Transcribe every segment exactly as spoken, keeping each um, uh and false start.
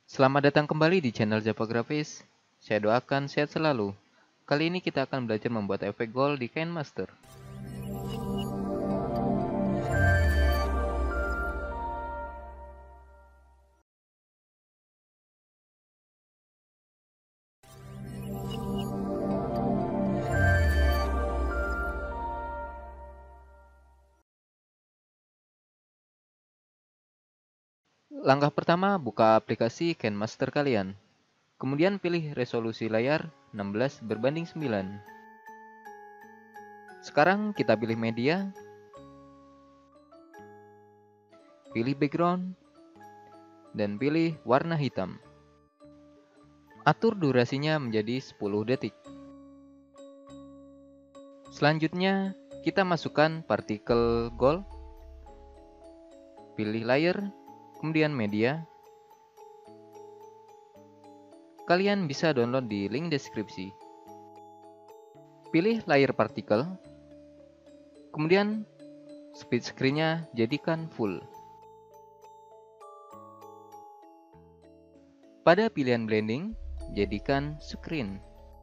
Selamat datang kembali di channel Java Grafis. Saya doakan sehat selalu. Kali ini kita akan belajar membuat efek gold di KineMaster. Langkah pertama, buka aplikasi KineMaster kalian. Kemudian pilih resolusi layar enam belas berbanding sembilan. Sekarang kita pilih media, pilih background, dan pilih warna hitam. Atur durasinya menjadi sepuluh detik. Selanjutnya, kita masukkan partikel gold, pilih layer, kemudian media. Kalian bisa download di link deskripsi. Pilih layer partikel, kemudian speed screen-nya jadikan full. Pada pilihan blending, jadikan screen.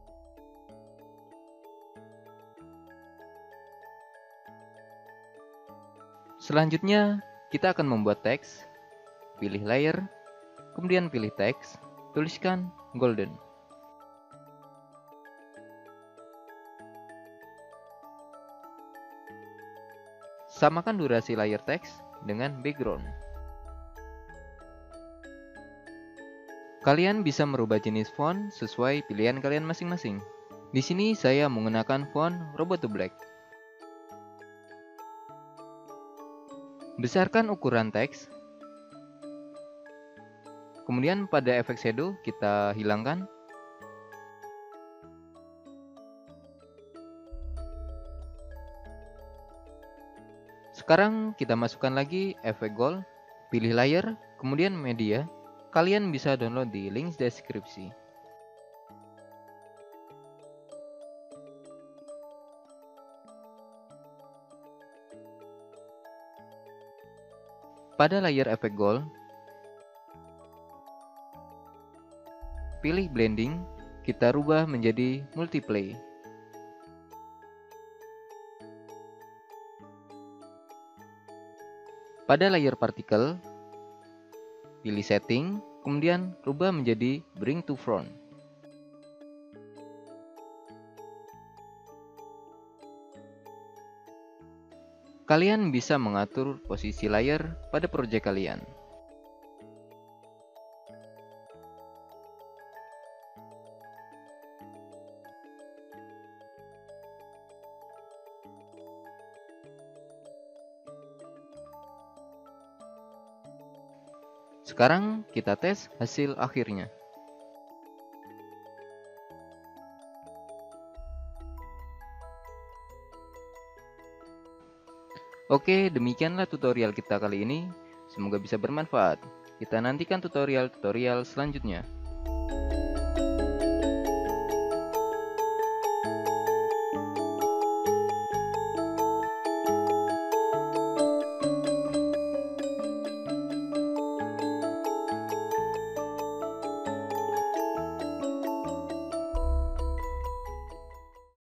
Selanjutnya, kita akan membuat teks. Pilih layer, kemudian pilih teks, tuliskan golden. Samakan durasi layer teks dengan background. Kalian bisa merubah jenis font sesuai pilihan kalian masing-masing. Di sini saya menggunakan font Roboto Black. Besarkan ukuran teks. Kemudian pada efek shadow kita hilangkan. Sekarang kita masukkan lagi efek gold, pilih layer, kemudian media. Kalian bisa download di link deskripsi. Pada layer efek gold, pilih blending, kita rubah menjadi multiply. Pada layer partikel, pilih setting, kemudian rubah menjadi bring to front. Kalian bisa mengatur posisi layer pada proyek kalian. Sekarang kita tes hasil akhirnya. Oke, demikianlah tutorial kita kali ini. Semoga bisa bermanfaat. Kita nantikan tutorial-tutorial selanjutnya.